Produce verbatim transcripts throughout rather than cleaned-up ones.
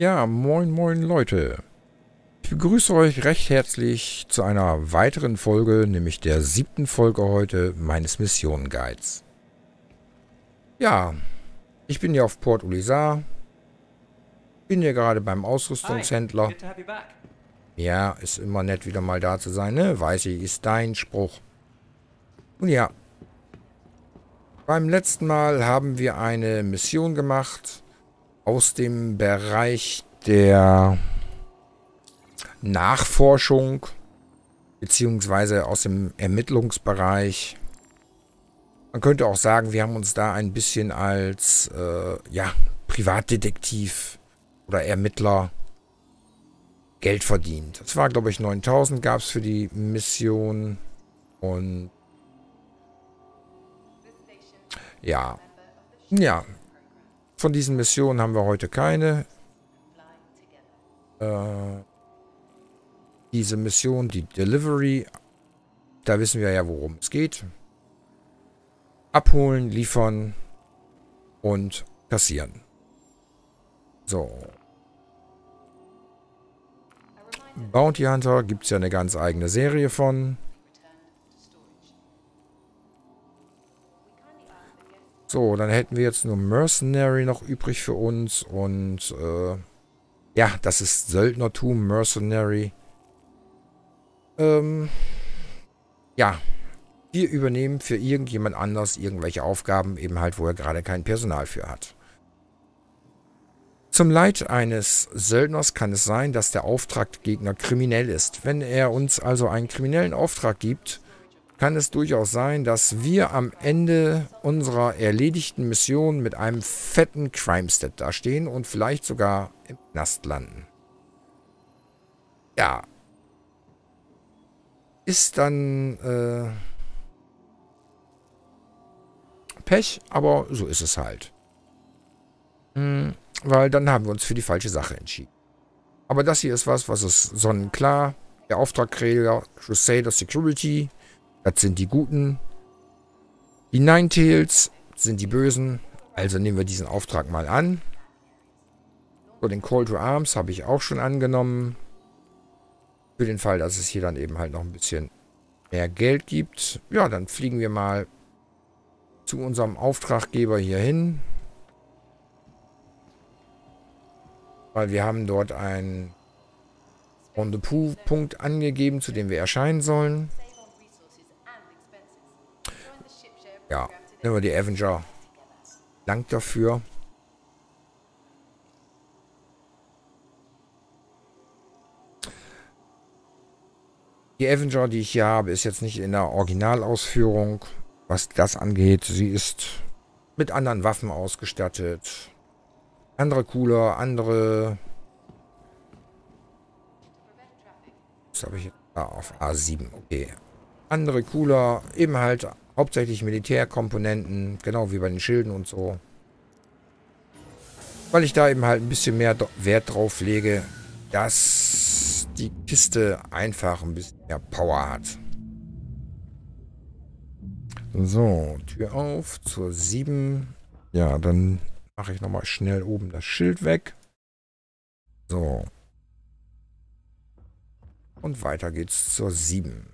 Ja, moin moin Leute. Ich begrüße euch recht herzlich zu einer weiteren Folge, nämlich der siebten Folge heute meines Missionen-Guides. Ja, ich bin hier auf Port Olisar, bin hier gerade beim Ausrüstungshändler. Ja, ist immer nett wieder mal da zu sein, ne? Weiß ich, ist dein Spruch. Und ja, beim letzten Mal haben wir eine Mission gemacht aus dem Bereich der Nachforschung, beziehungsweise aus dem Ermittlungsbereich. Man könnte auch sagen, wir haben uns da ein bisschen als äh, ja, Privatdetektiv oder Ermittler Geld verdient. Das war, glaube ich, neuntausend gab es für die Mission. Und ja, ja, von diesen Missionen haben wir heute keine. Äh, diese Mission, die Delivery, da wissen wir ja, worum es geht. Abholen, liefern und kassieren. So. Bounty Hunter gibt es ja eine ganz eigene Serie von. So, dann hätten wir jetzt nur Mercenary noch übrig für uns. Und äh, ja, das ist Söldnertum, Mercenary. Ähm, ja, wir übernehmen für irgendjemand anders irgendwelche Aufgaben, eben halt, wo er gerade kein Personal für hat. Zum Leid eines Söldners kann es sein, dass der Auftraggegner kriminell ist. Wenn er uns also einen kriminellen Auftrag gibt, kann es durchaus sein, dass wir am Ende unserer erledigten Mission mit einem fetten Crime-Stat dastehen und vielleicht sogar im Knast landen. Ja. Ist dann äh, Pech, aber so ist es halt. Hm, weil dann haben wir uns für die falsche Sache entschieden. Aber das hier ist was, was ist sonnenklar. Der Auftragträger Crusader Security, das sind die Guten. Die Ninetales sind die Bösen. Also nehmen wir diesen Auftrag mal an. So, den Call to Arms habe ich auch schon angenommen. Für den Fall, dass es hier dann eben halt noch ein bisschen mehr Geld gibt. Ja, dann fliegen wir mal zu unserem Auftraggeber hier hin. Weil wir haben dort einen Rendezvous-Punkt angegeben, zu dem wir erscheinen sollen. Ja, nehmen wir die Avenger. Dank dafür. Die Avenger, die ich hier habe, ist jetzt nicht in der Originalausführung, was das angeht. Sie ist mit anderen Waffen ausgestattet. Andere Cooler, andere... Was habe ich jetzt? Ah, auf A sieben, okay. Andere Cooler, eben halt hauptsächlich Militärkomponenten, genau wie bei den Schilden und so. Weil ich da eben halt ein bisschen mehr Wert drauf lege, dass die Kiste einfach ein bisschen mehr Power hat. So, Tür auf zur sieben. Ja, dann mache ich nochmal schnell oben das Schild weg. So. Und weiter geht's zur sieben.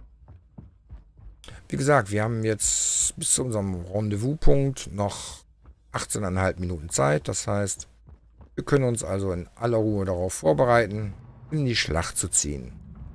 Wie gesagt, wir haben jetzt bis zu unserem Rendezvous-Punkt noch achtzehneinhalb Minuten Zeit. Das heißt, wir können uns also in aller Ruhe darauf vorbereiten, in die Schlacht zu ziehen.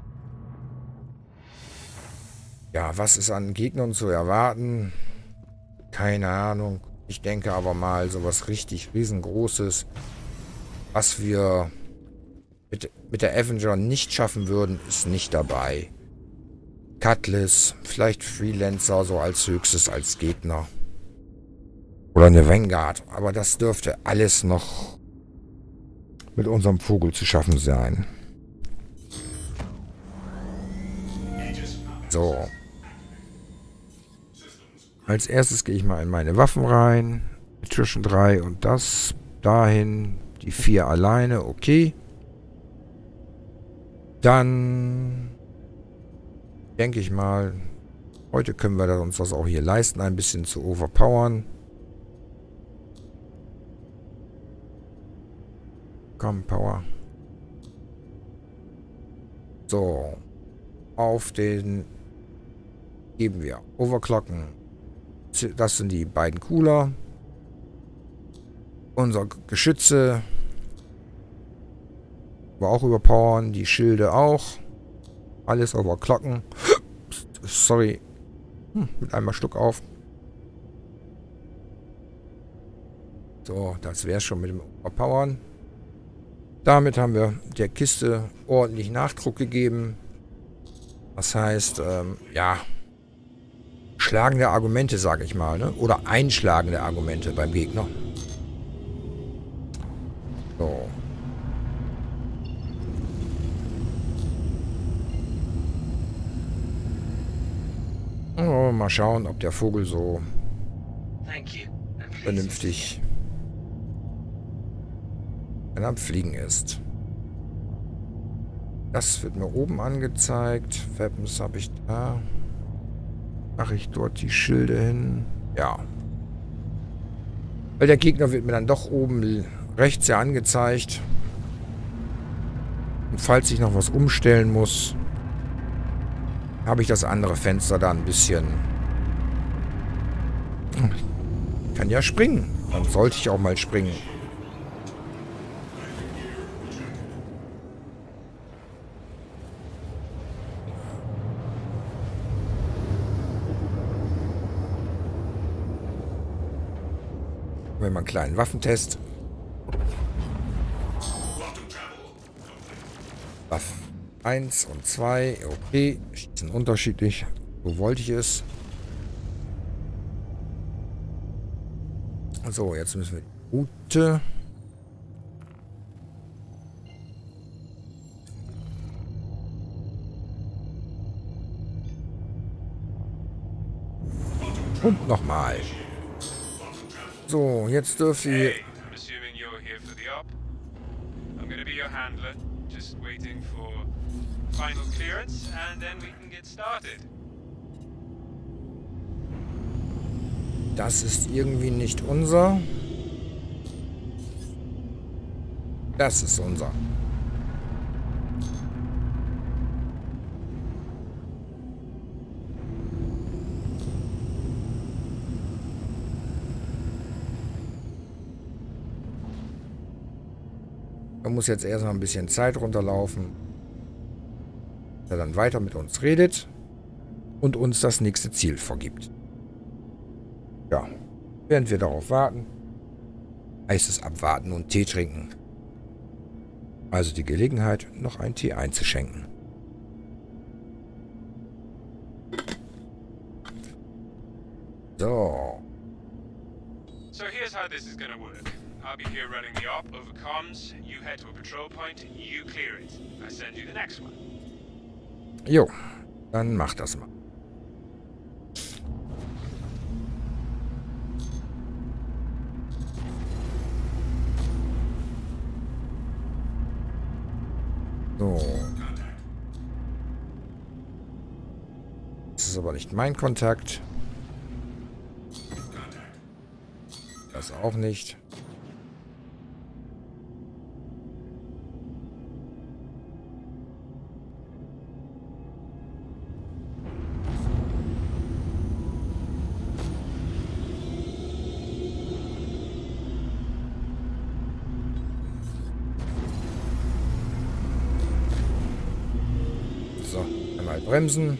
Ja, was ist an Gegnern zu erwarten? Keine Ahnung. Ich denke aber mal, sowas richtig riesengroßes, was wir mit, mit der Avenger nicht schaffen würden, ist nicht dabei. Cutlass, vielleicht Freelancer so als höchstes als Gegner. Oder eine Vanguard. Aber das dürfte alles noch mit unserem Vogel zu schaffen sein. So. Als erstes gehe ich mal in meine Waffen rein. Zwischen drei und das dahin. Die vier alleine, okay. Dann denke ich mal, heute können wir uns das auch hier leisten, ein bisschen zu overpowern. Komm, Power. So. Auf den geben wir Overclocken. Das sind die beiden Cooler. Unser Geschütze. Wir auch überpowern. Die Schilde auch. Alles overclocken. Sorry. Hm, mit einmal Schluck auf. So, das wäre schon mit dem Overpowern. Damit haben wir der Kiste ordentlich Nachdruck gegeben. Das heißt, ähm, ja, schlagende Argumente, sage ich mal, ne? Oder einschlagende Argumente beim Gegner. So. Oh, mal schauen, ob der Vogel so vernünftig am Fliegen ist. Das wird mir oben angezeigt. Weapons habe ich da. Mache ich dort die Schilde hin? Ja. Weil der Gegner wird mir dann doch oben rechts ja angezeigt. Und falls ich noch was umstellen muss, habe ich das andere Fenster da ein bisschen. Ich kann ja springen. Dann sollte ich auch mal springen. Wenn man einen kleinen Waffentest. Waffen eins und zwei. Okay. Schießen unterschiedlich. So wollte ich es. So, jetzt müssen wir die Route. Und nochmal. So, jetzt dürfen wir... Hey, I'm assuming you're here for the op. I'm going to be your handler, just waiting for final clearance, and then we can get started. Das ist irgendwie nicht unser. Das ist unser. Man muss jetzt erstmal ein bisschen Zeit runterlaufen, der dann weiter mit uns redet und uns das nächste Ziel vorgibt. Ja, während wir darauf warten, heißt es abwarten und Tee trinken. Also die Gelegenheit, noch einen Tee einzuschenken. So. So here's how this is going to work. I'll be here running the op over comms. You head to a patrol point, you clear it. I send you the next one. Jo, dann mach das mal. So. Das ist aber nicht mein Kontakt. Das auch nicht. So, einmal bremsen.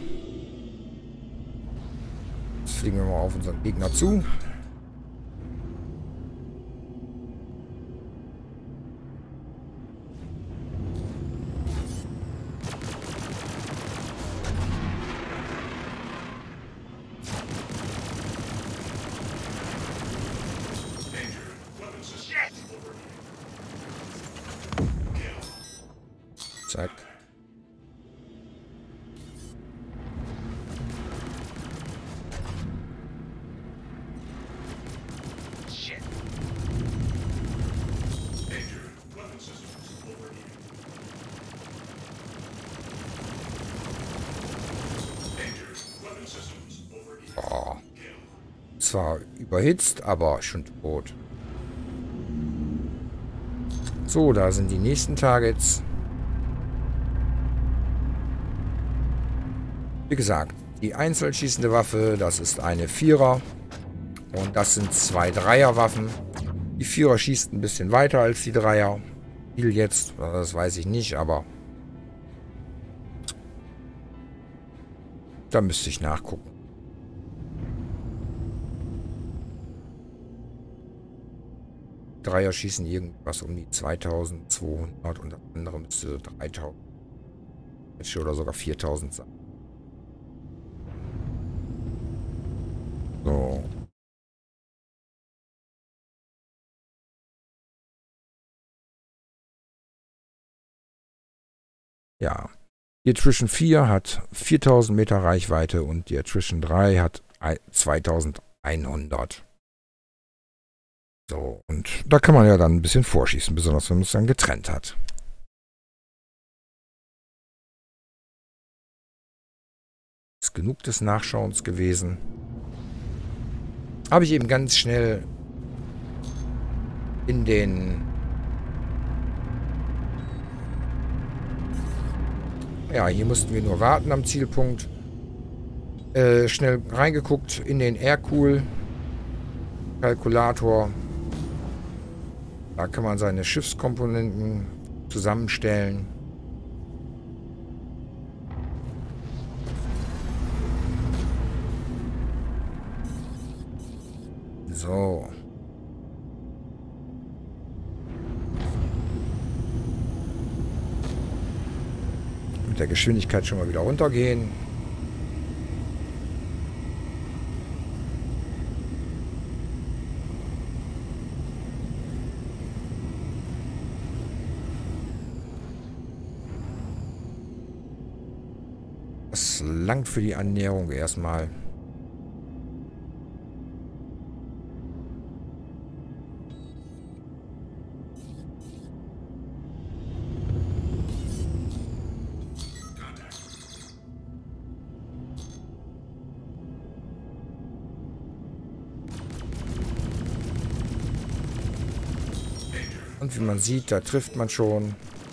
Jetzt fliegen wir mal auf unseren Gegner zu. Zack. Oh. Zwar überhitzt, aber schon tot. So, da sind die nächsten Targets. Wie gesagt, die einzeln schießende Waffe, das ist eine Vierer. Und das sind zwei Dreierwaffen. Die Vierer schießt ein bisschen weiter als die Dreier. Viel jetzt, das weiß ich nicht, aber da müsste ich nachgucken. Dreier schießen irgendwas um die zweitausendzweihundert und das andere müsste dreitausend oder sogar viertausend sein. So. Ja. Die Attrition vier hat viertausend Meter Reichweite und die Attrition drei hat zweitausendeinhundert. So, und da kann man ja dann ein bisschen vorschießen, besonders wenn man es dann getrennt hat. Ist genug des Nachschauens gewesen. Habe ich eben ganz schnell in den ja, hier mussten wir nur warten am Zielpunkt. Äh, schnell reingeguckt in den Aircool Kalkulator. Da kann man seine Schiffskomponenten zusammenstellen. So. Mit der Geschwindigkeit schon mal wieder runtergehen. Das langt für die Annäherung erstmal. Und wie man sieht, da trifft man schon.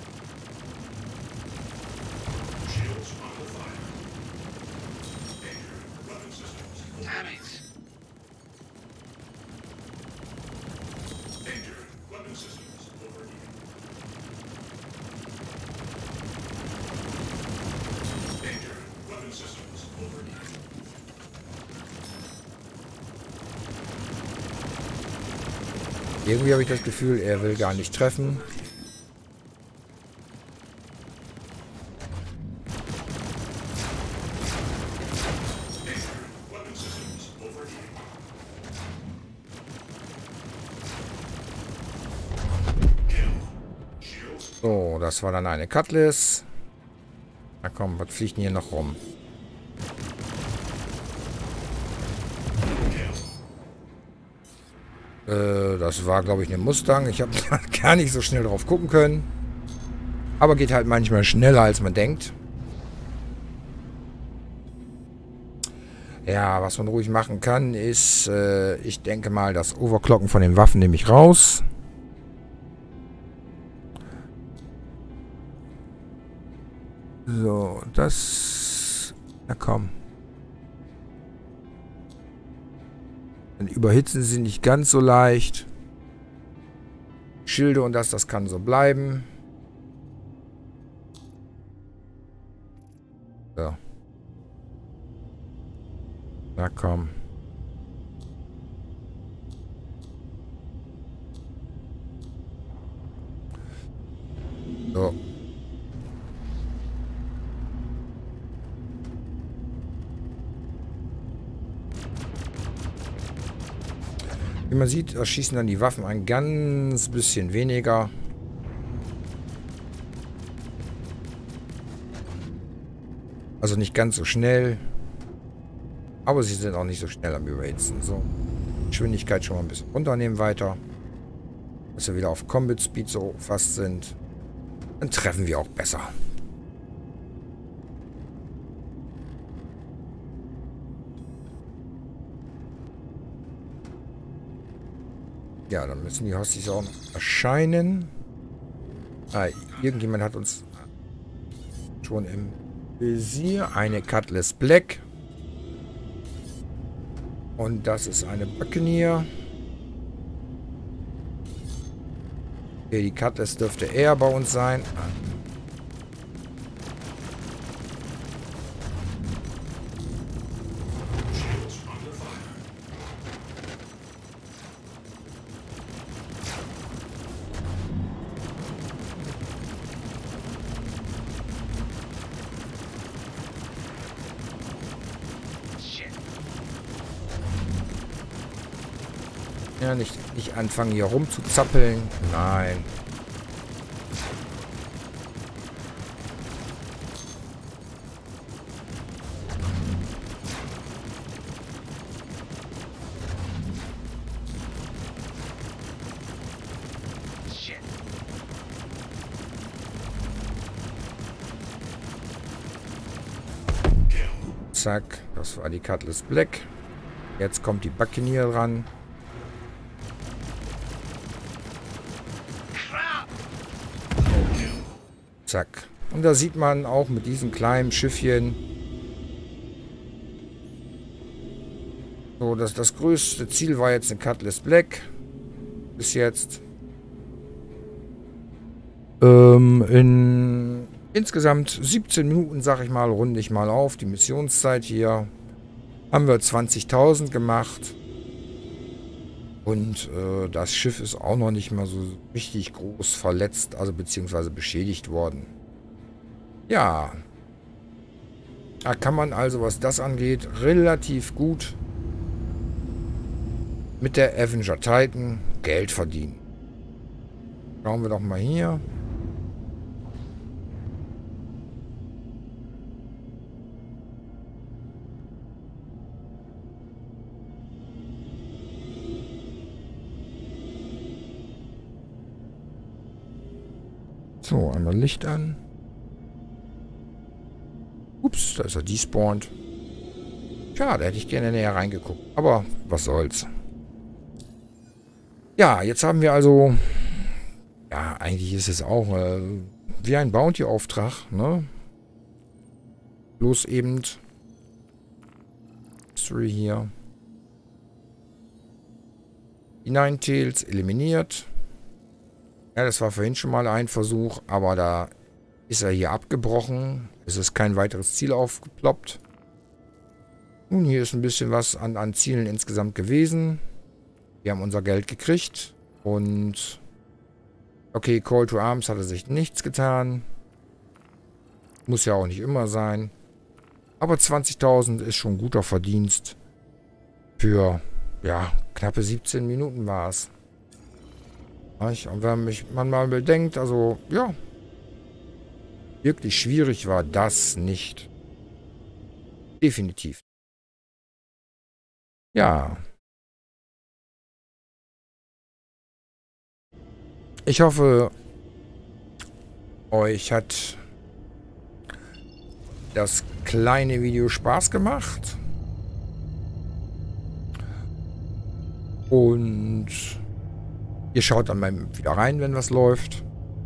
Irgendwie habe ich das Gefühl, er will gar nicht treffen. So, das war dann eine Cutlass. Na komm, was fliegt denn hier noch rum? Äh, das war, glaube ich, eine Mustang. Ich habe gar nicht so schnell drauf gucken können. Aber geht halt manchmal schneller, als man denkt. Ja, was man ruhig machen kann, ist, äh, ich denke mal, das Overclocken von den Waffen nehme ich raus. So, das... Na komm. Dann überhitzen sie nicht ganz so leicht. Schilde und das, das kann so bleiben. So. Na komm. So. Wie man sieht, erschießen dann die Waffen ein ganz bisschen weniger. Also nicht ganz so schnell. Aber sie sind auch nicht so schnell am Überhitzen. So. Geschwindigkeit schon mal ein bisschen runternehmen weiter. Dass wir wieder auf Combat Speed so fast sind. Dann treffen wir auch besser. Ja, dann müssen die Hostis auch noch erscheinen. Ah, irgendjemand hat uns schon im Visier. Eine Cutlass Black. Und das ist eine Buccaneer. Okay, die Cutlass dürfte eher bei uns sein. Ja, nicht, nicht anfangen hier rumzuzappeln. Nein. Zack, das war die Cutlass Black. Jetzt kommt die Buccaneer ran. Zack. Und da sieht man auch mit diesem kleinen Schiffchen, so, dass das größte Ziel war jetzt eine Cutlass Black. Bis jetzt. Ähm, in insgesamt siebzehn Minuten, sag ich mal, runde ich mal auf. Die Missionszeit hier haben wir zwanzigtausend gemacht. Und äh, das Schiff ist auch noch nicht mal so richtig groß verletzt, also beziehungsweise beschädigt worden. Ja. Da kann man also, was das angeht, relativ gut mit der Avenger Titan Geld verdienen. Schauen wir doch mal hier. So, einmal Licht an. Ups, da ist er despawned. Tja, da hätte ich gerne näher reingeguckt. Aber was soll's. Ja, jetzt haben wir also... Ja, eigentlich ist es auch äh, wie ein Bounty-Auftrag, ne? Bloß eben... History hier. Die Ninetales eliminiert. Ja, das war vorhin schon mal ein Versuch, aber da ist er hier abgebrochen. Es ist kein weiteres Ziel aufgeploppt. Nun, hier ist ein bisschen was an, an Zielen insgesamt gewesen. Wir haben unser Geld gekriegt. Und okay, Call to Arms hatte sich nichts getan. Muss ja auch nicht immer sein. Aber zwanzigtausend ist schon guter Verdienst. Für, ja, knappe siebzehn Minuten war es. Und wenn mich man mal bedenkt, also, ja, wirklich schwierig war das nicht. Definitiv. Ja. Ich hoffe, euch hat das kleine Video Spaß gemacht. Und ihr schaut dann mal wieder rein, wenn was läuft.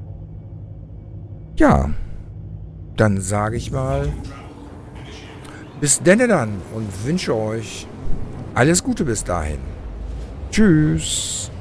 Ja, dann sage ich mal, bis denne dann und wünsche euch alles Gute bis dahin. Tschüss.